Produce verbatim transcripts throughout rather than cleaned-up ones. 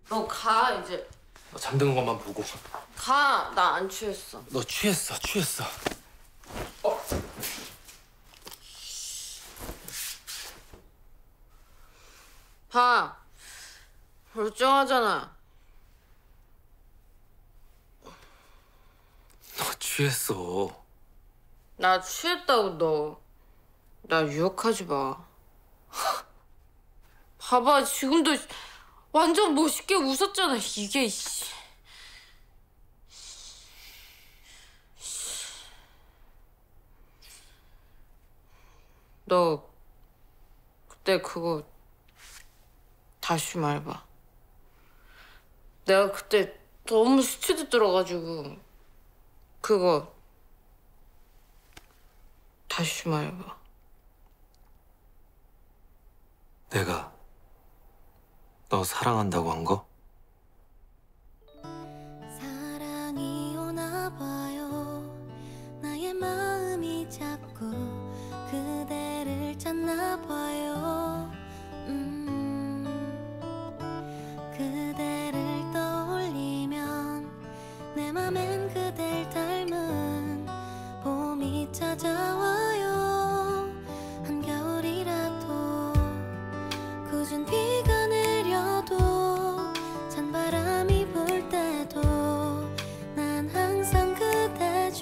너 가 이제. 너 잠드는 것만 보고. 가. 나 안 취했어. 너 취했어, 취했어. 어. 봐. 멀쩡하잖아. 너 취했어. 나 취했다고 너. 나 유혹하지 마. 봐봐 지금도 완전 멋있게 웃었잖아. 이게 씨. 너 그때 그거 다시 말해봐. 내가 그때 너무 스치듯 들어가지고 그거 다시 말해봐. 내가 너 사랑한다고 한 거? 사랑이 오나 봐요. 나의 마음이 자꾸 그대를 찾나 봐요. 음, 그대를 떠올리면 내 맘엔 그댈 닮은 봄이 찾아와요. 한겨울이라도 굳은 비가 내려도 찬바람이 불 때도 난 항상 그대죠.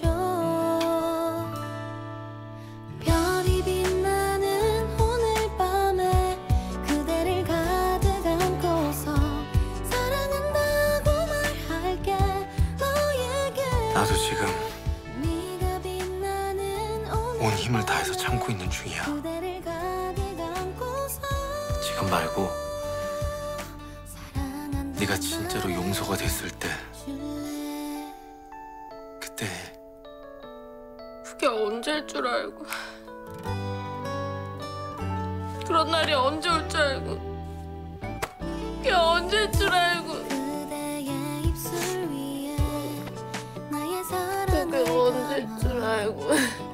별이 빛나는 오늘 밤에 그대를 가득 안고서 사랑한다고 말할게 너에게. 나도 지금 네가 빛나는 오늘 온 힘을 다해서 참고 있는 중이야. 그대를 가득 안고서 지금 말고 네가 진짜로 용서가 됐을 때 그때 그게 언제일 줄 알고. 그런 날이 언제 올 줄 알고. 그게 언제일 줄 알고. 그대의 입술 위에 나의 그게 사랑을 언제일 줄 알고.